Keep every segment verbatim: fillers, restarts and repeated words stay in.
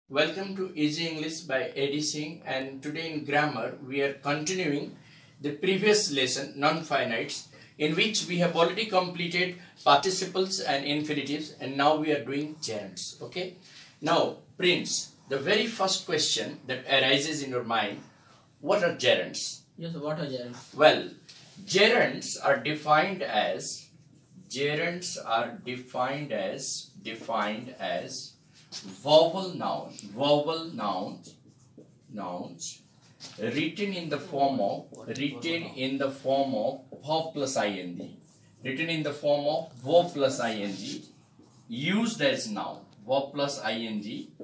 Welcome to Easy English by Eddie Singh, and today in grammar we are continuing the previous lesson non-finites, in which we have already completed participles and infinitives, and now we are doing gerunds. Okay, now Prince, the very first question that arises in your mind, what are gerunds? Yes, what are gerunds? Well, gerunds are defined as gerunds are defined as defined as vowel noun, vowel nouns, nouns written in the form of written in the form of verb plus ing, written in the form of verb plus ing, used as noun, verb plus ing,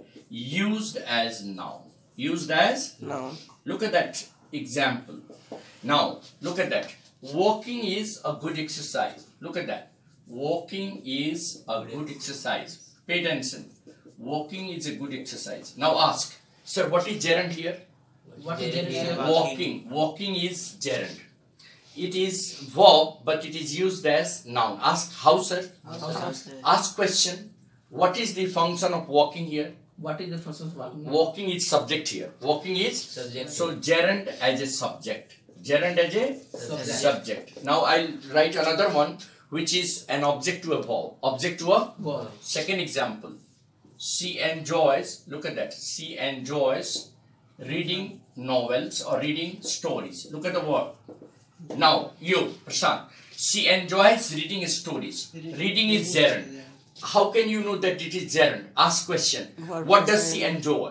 used as noun, used as noun. Look at that example. Now look at that. Walking is a good exercise. Look at that. Walking is a good exercise. Pay attention. Walking is a good exercise. Now ask, sir, what is gerund here? What is gerund here? Walking. Walking is gerund. It is verb, but it is used as noun. Ask how, sir? How, how, Ask question. What is the function of walking here? What is the function of walking? Walking is subject here. Walking is Subject. So gerund as a subject. Gerund as a Subject. subject. Now I'll write another one, which is an object to a verb. Object to a Verb. second example. She enjoys, look at that, she enjoys reading novels or reading stories. Look at the word. Now, you, Prashant, she enjoys reading stories. Reading is gerund. How can you know that it is gerund? Ask question. What does she enjoy?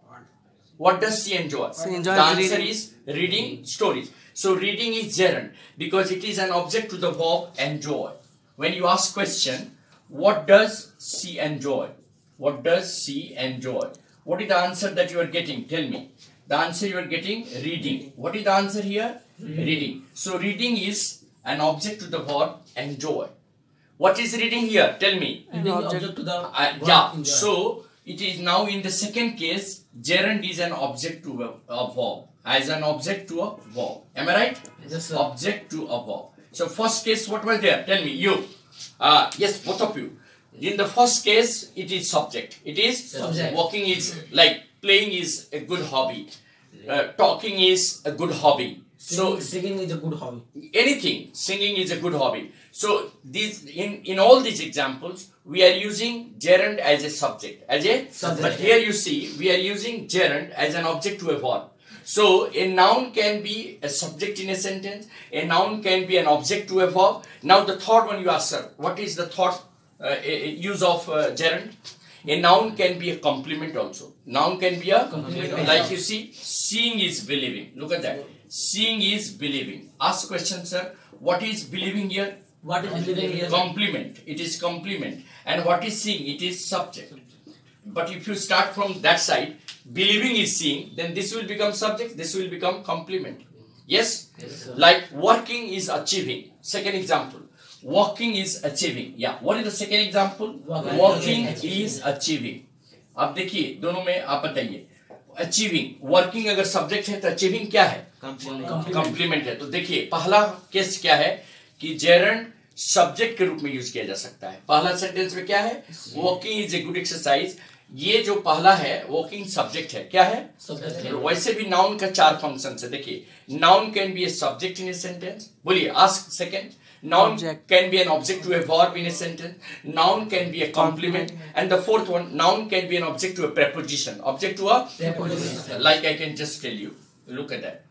What does she enjoy? She enjoys The answer reading. is reading stories. So reading is gerund because it is an object to the verb enjoy. When you ask question, what does she enjoy? What does she enjoy? What is the answer that you are getting? Tell me. The answer you are getting, reading. What is the answer here? Reading. reading. So reading is an object to the verb enjoy. What is reading here? Tell me. Reading Object. object to the Uh, verb yeah. enjoy. So it is now in the second case, gerund is an object to a, a verb. As an object to a verb. Am I right? Yes, sir. Object to a verb. So first case, what was there? Tell me. You. Uh, yes, both of you. In the first case, it is subject. It is Subject. walking is like playing is a good hobby. Uh, talking is a good hobby. Singing, So singing is a good hobby. anything, singing is a good hobby. So these in in all these examples, we are using gerund as a subject, as a Subject. But here you see, we are using gerund as an object to a verb. So a noun can be a subject in a sentence. A noun can be an object to a verb. Now the third one you ask, sir, what is the third uh, use of uh, gerund? A noun can be a complement also. Noun can be a Complement. like you see, seeing is believing. Look at that. Seeing is believing. Ask question, sir. What is believing here? What is living here? Complement. It is complement. And what is seeing? It is subject. But if you start from that side, believing is seeing, then this will become subject, this will become complement. Yes? Yes, sir. Like working is achieving. Second example. Walking is achieving. Yeah. What is the second example? Walking. Walking Achieving. is achieving. अब देखिए दोनों में आप बताइए. Achieving. Working अगर subject है तो achieving क्या है? Complement है. तो देखिए पहला केस क्या है कि gerund सब्जेक्ट के रूप में यूज किया जा सकता है. पहला सेंटेंस में क्या है? Walking is a good exercise. ये जो पहला है वॉकिंग सब्जेक्ट है. क्या है? Subject. वैसे भी नाउन का चार फंक्शन है. देखिए noun can be a subject in a sentence. बोलिए ask second. Noun Object. can be an object to a verb in a sentence. Noun can be a complement. And the fourth one, noun can be an object to a preposition. Object to a Preposition. like I can just tell you. Look at that.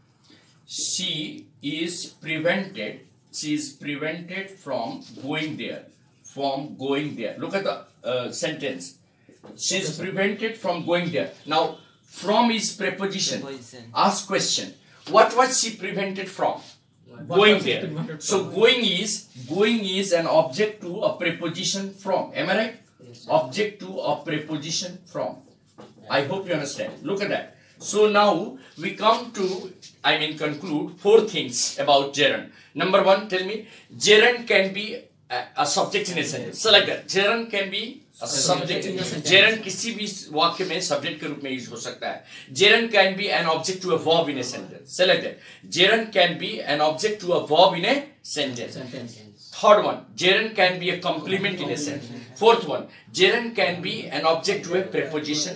She is prevented. She is prevented from going there. From going there. Look at the uh, sentence. She is prevented from going there. Now, from is preposition. Ask question. What was she prevented from? What Going was it there. prevented So from? going is going is an object to a preposition from. Am I right? Yes, sir. Object to a preposition from. I hope you understand. Look at that. So now we come to, I mean, conclude four things about gerund. Number one, tell me, gerund can be a, a subject in a sentence. So like that, gerund can be a subject in a sentence. Gerund किसी भी वाक्य में subject के रूप में use हो सकता है. Gerund can be an object to a verb in a sentence. So like that, gerund can be an object to a verb in a sentence. Sentence. Third one, gerund can be a complement in a sentence. Fourth one, gerund can be an object to a preposition.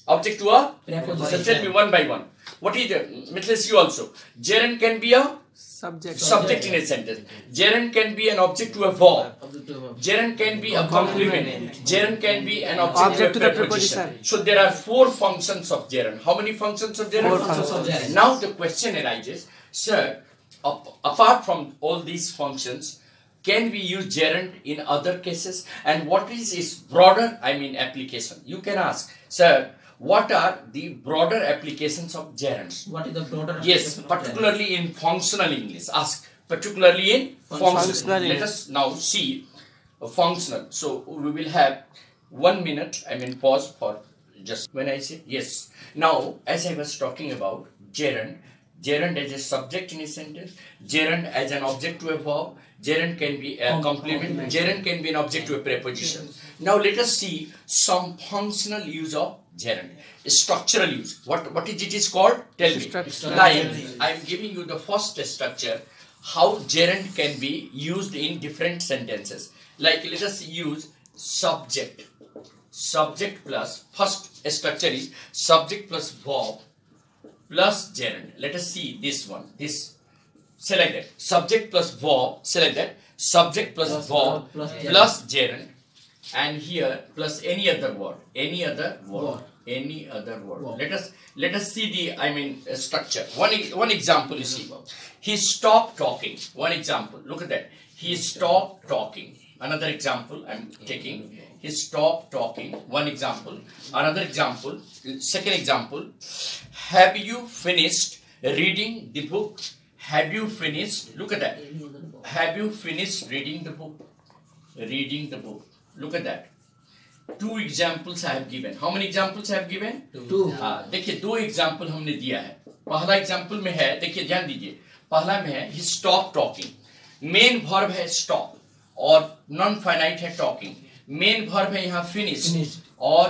Object to a Preposition. So tell me one by one. What is the Mithless you also? Gerund can be a Subject. subject in a sentence. Gerund can be an object to a verb. Object to a verb. Gerund can be a complement. Gerund can be an object, Object to to a the preposition. preposition. So there are four functions of gerund. How many functions of gerund? Four functions of gerund. Now the question arises, sir, ap- apart from all these functions, can we use gerund in other cases? And what is its broader, I mean, application? You can ask, sir, what are the broader applications of gerunds? What is the broader Yes, application of particularly in functional English. Ask, particularly in functional. Functional Let English. us now see uh, functional. So we will have one minute, I mean, pause for just when I say yes. Now, as I was talking about gerund, gerund as a subject in a sentence, gerund as an object to a verb, gerund can be a Com- complement, complement. gerund can be an object to a preposition. Now let us see some functional use of gerund. Structural use. What what is it is called? Tell me. Structure. Like I am giving you the first structure. How gerund can be used in different sentences. Like let us use subject. Subject plus first structure is subject plus verb plus gerund. Let us see this one. This select that. Subject plus verb. Select that. Subject plus, Plus verb verb plus gerund. plus gerund. And here plus any other word. Any other word. Word. Any other word. Word. Let us let us see the I mean uh, structure. One e- one example you see. He stopped talking. One example. Look at that. He stopped talking. Another example I'm taking. He stopped talking. One example. Another example. Second example. Have you finished reading the book? Have you finished? Look at that. Have you finished reading the book? Reading the book. Look at that. Two examples I have given. How many examples I have given? Two. हाँ, देखिए दो example हमने दिया है. पहला example में है, देखिए ध्यान दीजिए, पहला में है he stopped talking. Main verb है stop और नॉन फाइनाइट है talking. मेन वर्ब है यहाँ finish Finish. और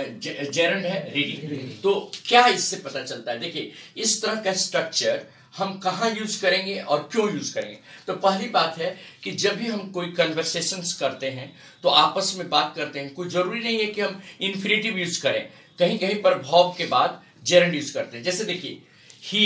जेरंड है reading. Reading. तो क्या इससे पता चलता है? देखिए इस तरह का स्ट्रक्चर हम कहाँ यूज करेंगे और क्यों यूज करेंगे. तो पहली बात है कि जब भी हम कोई कन्वर्सेशंस करते हैं तो आपस में बात करते हैं, कोई जरूरी नहीं है कि हम इन्फिनेटिव यूज करें. कहीं कहीं पर वर्ब के बाद जेरंड यूज करते हैं. जैसे देखिए he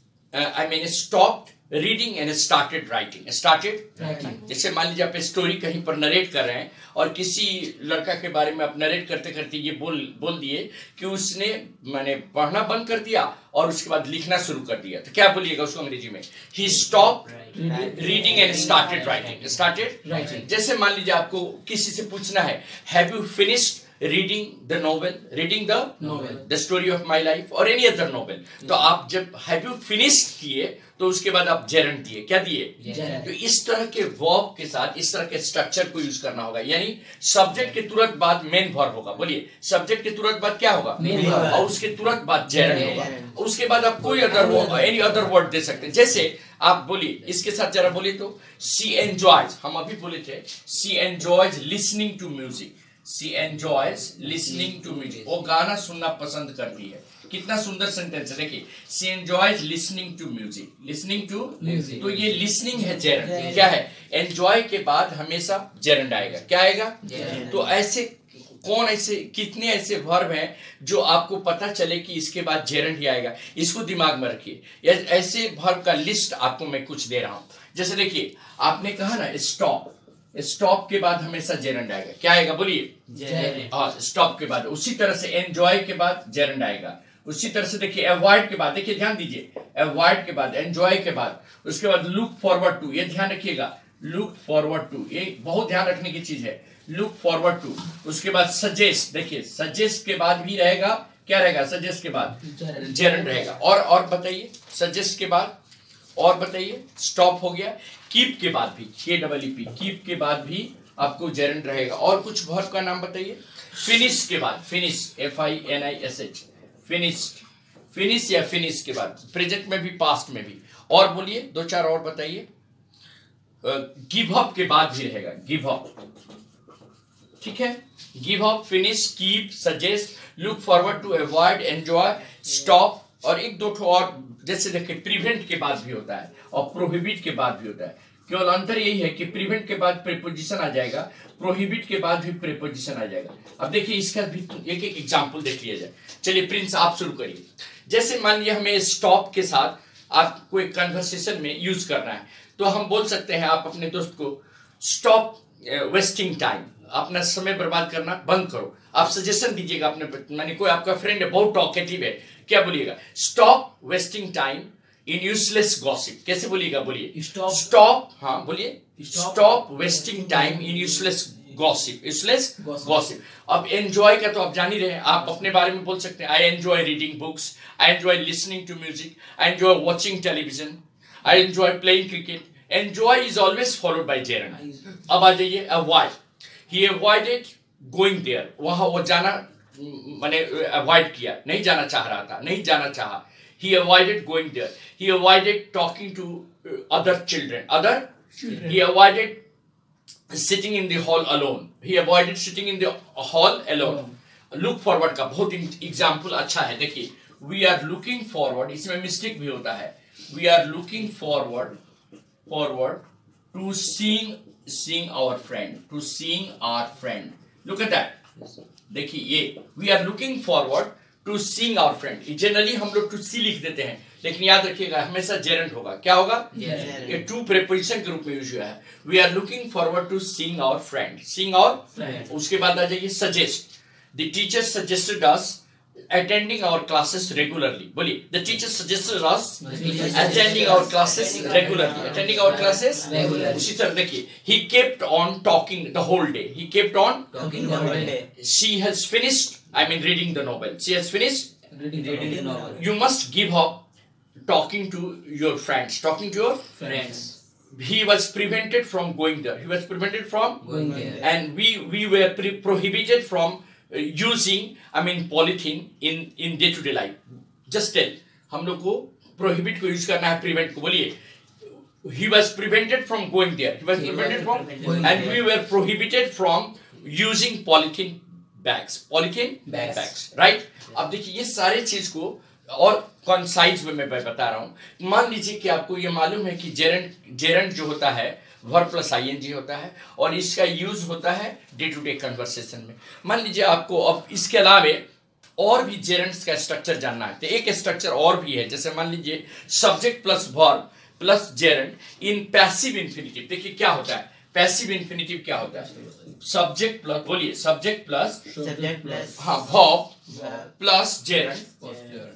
I mean stopped reading and started writing. Started Writing. जैसे मान लीजिए आप स्टोरी कहीं पर नरेट कर रहे हैं और किसी लड़का के बारे में आप नरेट करते करते ये बोल बोल दिए कि उसने मैंने पढ़ना बंद कर दिया और उसके बाद लिखना शुरू कर दिया. तो क्या बोलिएगा उसको अंग्रेजी में? He stop reading and started writing. Started Writing. जैसे मान लीजिए आपको किसी से पूछना है have you finished reading the novel, reading the Novel. The story of my life और एनी अदर नॉवेल. तो आप जब हैव यू फिनिश्ड किए तो उसके बाद आप जेरंड दिए. क्या दिए? Gerund. तो इस तरह के वर्ब के साथ इस तरह के स्ट्रक्चर को यूज करना होगा. यानी सब्जेक्ट के तुरंत बाद मेन वर्ब होगा. बोलिए सब्जेक्ट के तुरंत बाद क्या होगा? Main verb. और उसके तुरंत बाद जेरंड Gerund. होगा. उसके बाद आप कोई अदर एनी अदर वर्ड दे सकते हैं. जैसे आप बोलिए इसके साथ जरा बोलिए तो सी एंजॉयज. हम अभी बोले थे she enjoys listening to music. She enjoys listening to music. वो गाना सुनना पसंद करती है. कितना सुंदर सेंटेंस है. देखिए she enjoys listening to music. Listening to Music. तो ये लिसनिंग है जेरंड. क्या है? एंजॉय के बाद हमेशा जेरंड आएगा. क्या आएगा? Gerund. तो ऐसे कौन ऐसे कितने ऐसे वर्ब हैं जो आपको पता चले कि इसके बाद जेरंड ही आएगा. इसको दिमाग में रखिए. या ऐसे वर्ब का लिस्ट आपको मैं कुछ दे रहा हूं. जैसे देखिए आपने कहा ना स्टॉप. स्टॉप के बाद हमेशा जेरंड आएगा. क्या आएगा? बोलिए. Gerund. हाँ स्टॉप के बाद. उसी तरह से एंजॉय के बाद जेरंड आएगा. उसी तरह से देखिए अवॉइड के बाद, देखिए ध्यान दीजिए, अवॉइड के बाद एंजॉय के बाद उसके बाद लुक फॉरवर्ड टू. ये ध्यान रखिएगा, लुक फॉरवर्ड टू ये बहुत ध्यान रखने की चीज है. Look forward to. उसके बाद सजेस्ट. देखिए सजेस्ट के बाद भी रहेगा. क्या रहेगा? सजेस्ट के बाद Gerund. जेरंड रहेगा. और और बताइए सजेस्ट के बाद और बताइए. स्टॉप हो गया. कीप के बाद भी के डबल ई पी कीप के बाद भी आपको जेरंड रहेगा. और कुछ वर्ब का नाम बताइए. फिनिश के बाद finish F I N I S H finished. Finish या फिनिश के बाद प्रेजेंट में भी पास्ट में भी. और बोलिए दो चार और बताइए. गिव अप के बाद भी रहेगा. Give up. ठीक है. Give up, finish, keep, suggest, look forward to, avoid, enjoy, stop. और एक दो ठो और जैसे देखिए प्रिवेंट के बाद भी होता है और प्रोहिबिट के बाद भी होता है. केवल अंतर यही है कि प्रिवेंट के बाद प्रीपोजिशन आ जाएगा, प्रोहिबिट के बाद भी प्रीपोजिशन आ जाएगा। अब देखिए इसका भी एक एक एग्जांपल देख लिया जाए। चलिए प्रिंस आप शुरू करिए। जैसे मान लिया हमें स्टॉप के साथ आपको एक कन्वर्सेशन में यूज करना है, तो हम बोल सकते हैं आप अपने दोस्त को स्टॉप वेस्टिंग टाइम, अपना समय बर्बाद करना बंद करो। आप सजेशन दीजिएगा अपने, माने कोई आपका फ्रेंड है बहुत टॉकेटिव है, क्या बोलिएगा? Stop wasting time in useless gossip. कैसे बोलिएगा? बोलिए स्टॉप स्टॉप हाँ बोलिए stop wasting time in useless gossip, useless gossip. अब एंजॉय का तो आप जान ही रहे हैं, आप अपने बारे में बोल सकते हैं I enjoy reading books, I enjoy listening to music, I enjoy watching television, I enjoy playing cricket. Enjoy is always followed by gerund. अब आ जाइए avoid, he avoided going there, वहां वो जाना माने अवॉइड किया, नहीं जाना चाह रहा था, नहीं जाना चाहा। He avoided going there. He avoided talking to uh, other children. Other, children. He avoided sitting in the hall alone. He avoided sitting in the hall alone. Look forward का बहुत example अच्छा है। देखिए, we are looking forward. इसमें mistake भी होता है। We are looking forward, forward to seeing seeing our friend, to seeing our friend. Look at that. देखिए ये we are looking forward to seeing our friend. Generally हम लोग to सी लिख देते हैं, लेकिन याद रखिएगा हमेशा जेरेंट होगा। क्या होगा? ये टू प्रीपोजिशन के रूप में यूज हुआ है। We are looking forward to seeing our friend, seeing our friend. उसके बाद आ जाइए suggest. The teacher suggested us attending our classes regularly. बोलिए the teacher suggested us attending our classes regularly. Attending our classes regularly. उसी तरह देखिए he kept on talking the whole day. He kept on talking the whole day. She has finished, I mean reading the novel. She has finished reading, reading the novel. You must give up talking to your friends. Talking to your friends. He was prevented from going there. He was prevented from going there. And we we were pre prohibited from uh, using, I mean polythene in in day to day life. Just tell. हम लोग को prohibit को use करना है, prevent को बोलिए. He was prevented from going there. He was he prevented was from, prevented and there. We were prohibited from using polythene bags. Polythene bags. bags. Right? अब देखिए ये सारे चीज को और कॉन्साइज में मैं बता रहा हूं। मान लीजिए कि आपको ये मालूम है कि जेरंड जेरंड जो होता है वर्ब प्लस आईएनजी होता है और इसका यूज होता है डे टू डे कन्वर्सेशन में। मान लीजिए आपको अब इसके अलावे और भी जेरंड्स का स्ट्रक्चर जानना है, तो एक स्ट्रक्चर और भी है। जैसे मान लीजिए subject plus verb plus gerund in passive infinitive. देखिए क्या होता है पैसिव इन्फिनिटिव, क्या होता है? सब्जेक्ट प्लस, बोलिए सब्जेक्ट प्लस सब्जेक्ट प्लस हाँ verb plus gerund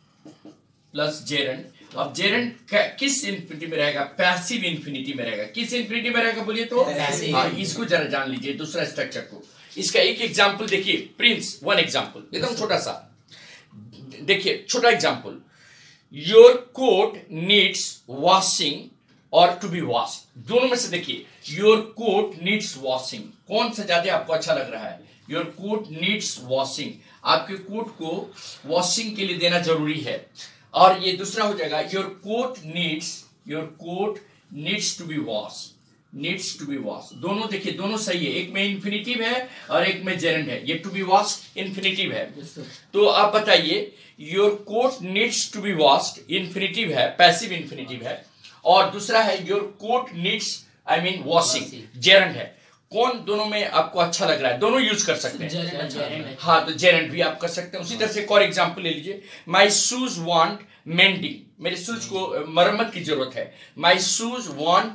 plus gerund. अब जेरंड किस इन्फिनिटी में रहेगा? पैसिव इन्फिनिटी में रहेगा। किस इन्फिनिटी में रहेगा बोलिए तो? हाँ, इसको जरा जान लीजिए दूसरा स्ट्रक्चर को। इसका एक एग्जांपल देखिए प्रिंस, वन एग्जांपल एकदम छोटा सा देखिए, छोटा example. Your coat needs washing और टू बी वॉश, दोनों में से देखिए योर कोट नीड्स वॉशिंग, कौन सा ज्यादा आपको अच्छा लग रहा है? योर कोट नीड्स वॉशिंग, आपके कोट को वॉशिंग के लिए देना जरूरी है। और ये दूसरा हो जाएगा your coat needs, your coat needs to be wash, needs to be wash. दोनों देखिए दोनों सही है, एक में इन्फिनिटिव है और एक में जेरंड है। ये टू बी वॉश इन्फिनिटिव है। तो आप बताइए your coat needs to be washed infinitive है, पैसिव इन्फिनिटिव है, और दूसरा है your coat needs I mean washing, gerund है। कौन दोनों में आपको अच्छा लग रहा है? दोनों यूज कर सकते हैं। हाँ, तो जेरंड भी आप कर सकते हैं। उसी तरह से एक और एग्जांपल ले लीजिए, माय शूज वांट मेंडिंग, मेरे शूज को मरम्मत की जरूरत है। माय शूज वांट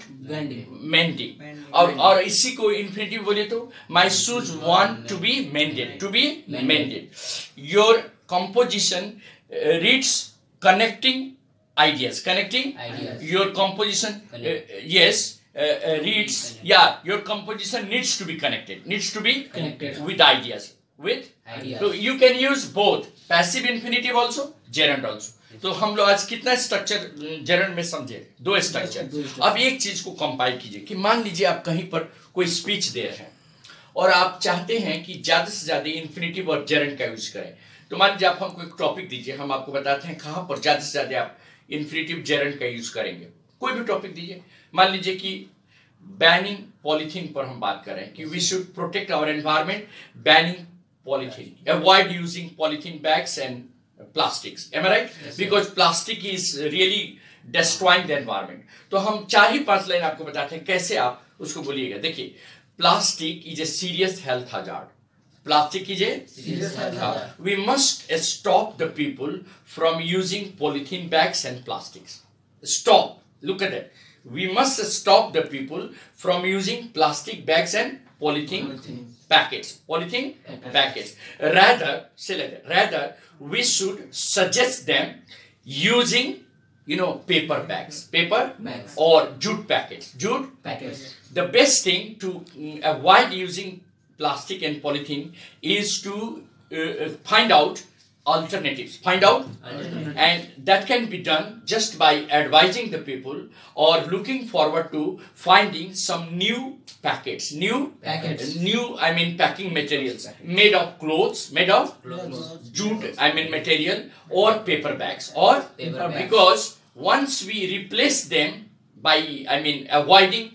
मेंडिंग, और और इसी को इन्फिनिटिव बोलिए तो my shoes want to be mended, to be mended. Your composition reads connecting ideas, connecting ideas. Your composition uh, yes uh, uh, reads, yeah, your composition needs to be connected, needs to be connected with ideas, with ideas. So you can use both passive infinitive also, gerund also. तो हम लोग आज कितना structure gerund में समझे? दो structure. अब एक चीज को कंपाइल कीजिए कि मान लीजिए आप कहीं पर कोई स्पीच दे रहे हैं और आप चाहते हैं कि ज्यादा से ज्यादा इन्फिनिटिव और जेरंड का यूज करें। तो मान लीजिए आप हमको एक टॉपिक दीजिए, हम आपको बताते हैं कहां पर ज्यादा से ज्यादा आप इन्फिनिटिव जेरंड का यूज करेंगे। कोई भी टॉपिक दीजिए, मान लीजिए कि बैनिंग पॉलीथीन पर हम बात कर रहे हैं कि we should protect our environment, banning polythene, avoid using polythene bags and plastics. Am I right? Yes, because plastic is really destroying the environment. तो हम चार ही पांच लाइन आपको बताते हैं कैसे आप उसको बोलिएगा. देखिए, plastic is a serious health hazard. Plastic is a serious health hazard. We must stop the people from using polythene bags and plastics. Stop. Look at that. We must stop the people from using plastic bags and polythene, polythene. packets. Polythene okay. packets. Rather, say like that. Rather, we should suggest them using, you know, paper bags, paper bags. or jute packets. Jute packets. The best thing to mm, avoid using plastic and polythene is to uh, find out alternatives. Find out, alternatives. And that can be done just by advising the people or looking forward to finding some new packets, new packets, new I mean packing materials made of clothes, made of clothes. jute I mean material or paper bags or paper bags. Because once we replace them by I mean avoiding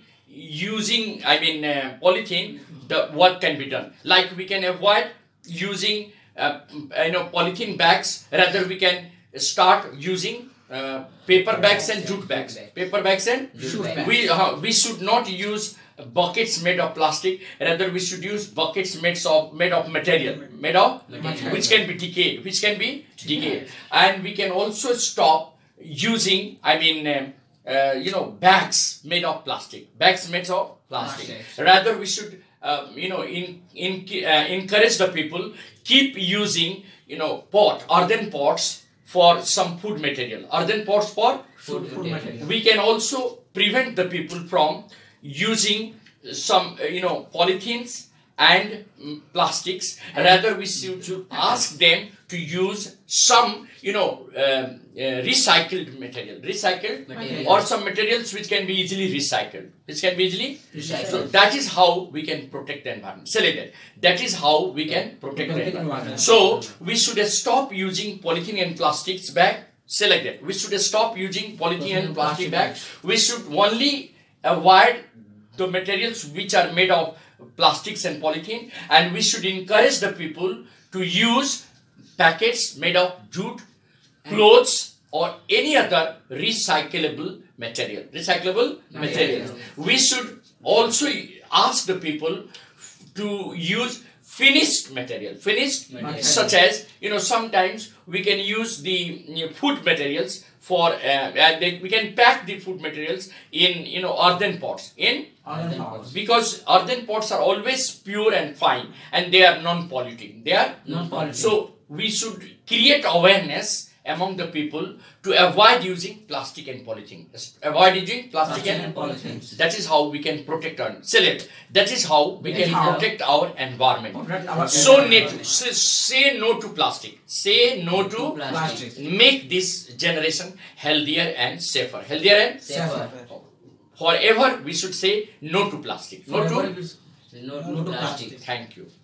using I mean uh, polythene, the what can be done? Like we can avoid using uh, you know polythene bags. Rather we can start using uh, paper bags and jute bags. Paper bags and jute bags. We uh, we should not use buckets made of plastic. Rather we should use buckets made of made of material, made of material. which can be decayed, which can be decayed, and we can also stop using I mean. Um, Uh, you know, bags made of plastic. Bags made of plastic. plastic. Rather, we should, um, you know, in, in, uh, encourage the people keep using, you know, pot, earthen pots for some food material. Earthen pots for food, food material. We can also prevent the people from using some, uh, you know, polythenes and um, plastics. Rather, we should ask them to use some, you know, um, uh, recycled material, recycled material. or some materials which can be easily recycled, which can be easily recycled. So that is how we can protect the environment. Say like that. That is how we can protect the environment. So we should stop using polythene and plastics bag. Say like that. We should stop using polythene and plastic bags. We should only avoid the materials which are made of plastics and polythene, and we should encourage the people to use packets made of jute, clothes or any other recyclable material. Recyclable material. We should also ask the people to use finished material. Finished material. Such as, you know, sometimes we can use the you know, food materials for, uh, uh, they, we can pack the food materials in, you know, earthen pots. In earthen pots. Because earthen pots are always pure and fine and they are non-polluting. They are non-polluting. So we should create awareness among the people to avoid using plastic and polythene. Avoid using plastic, plastic and, and polythene. That is how we can protect our select. That is how we That can how protect our environment. Protect our so environment. Net, say, say no to plastic. Say no to plastic. Make this generation healthier and safer. Healthier and safer. Forever we should say no to plastic. No Forever to no, no to plastic. Thank you.